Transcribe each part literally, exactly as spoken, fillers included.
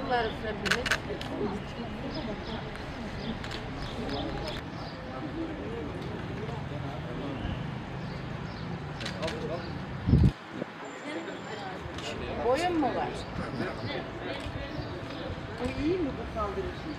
varız hepimiz. Boyun mu var? Bu iyi mi bu kaldırışı?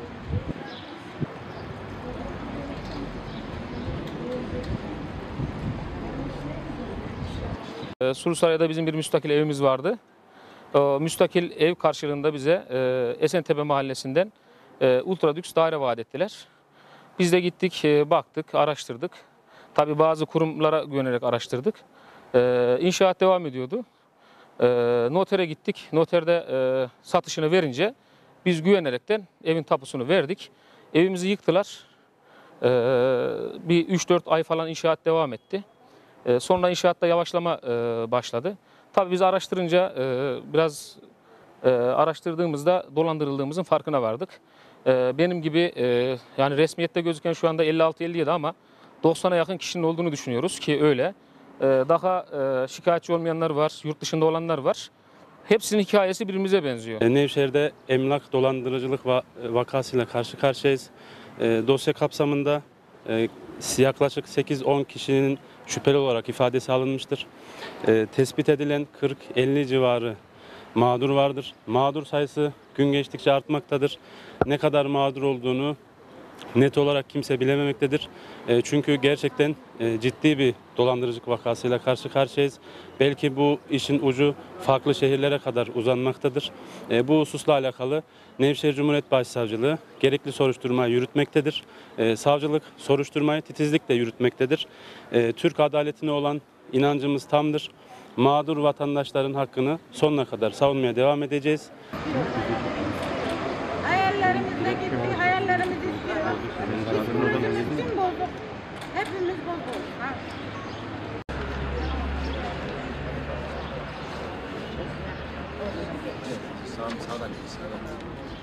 E, Sulusaray'da bizim bir müstakil evimiz vardı. O müstakil ev karşılığında bize e, Esentepe Mahallesi'nden e, ultradüks daire vaat ettiler. Biz de gittik, e, baktık, araştırdık. Tabii bazı kurumlara güvenerek araştırdık. E, inşaat devam ediyordu. E, notere gittik. Noterde e, satışını verince biz güvenerekten evin tapusunu verdik. Evimizi yıktılar. E, bir üç dört ay falan inşaat devam etti. E, sonra inşaatta yavaşlama e, başladı. Tabii biz araştırınca e, biraz e, araştırdığımızda dolandırıldığımızın farkına vardık. E, benim gibi e, yani resmiyette gözüken şu anda elli altı elli yedi ama doksana yakın kişinin olduğunu düşünüyoruz ki öyle. E, daha e, şikayetçi olmayanlar var, yurt dışında olanlar var. Hepsinin hikayesi birbirimize benziyor. Nevşehir'de emlak dolandırıcılık vakasıyla karşı karşıyayız. E, dosya kapsamında e, yaklaşık sekiz on kişinin şüpheli olarak ifadesi alınmıştır. E, tespit edilen kırk elli civarı mağdur vardır. Mağdur sayısı gün geçtikçe artmaktadır. Ne kadar mağdur olduğunu net olarak kimse bilememektedir. E, çünkü gerçekten e, ciddi bir dolandırıcılık vakasıyla karşı karşıyayız. Belki bu işin ucu farklı şehirlere kadar uzanmaktadır. E, bu hususla alakalı Nevşehir Cumhuriyet Başsavcılığı gerekli soruşturmayı yürütmektedir. E, savcılık soruşturmayı titizlikle yürütmektedir. E, Türk adaletine olan inancımız tamdır. Mağdur vatandaşların hakkını sonuna kadar savunmaya devam edeceğiz. Hayallerimizle gitti, hayallerimizi istiyoruz. Psikolojimiz kim bozuk? Hepimiz bozuk. Ha? Sağ, sağdan, sağdan.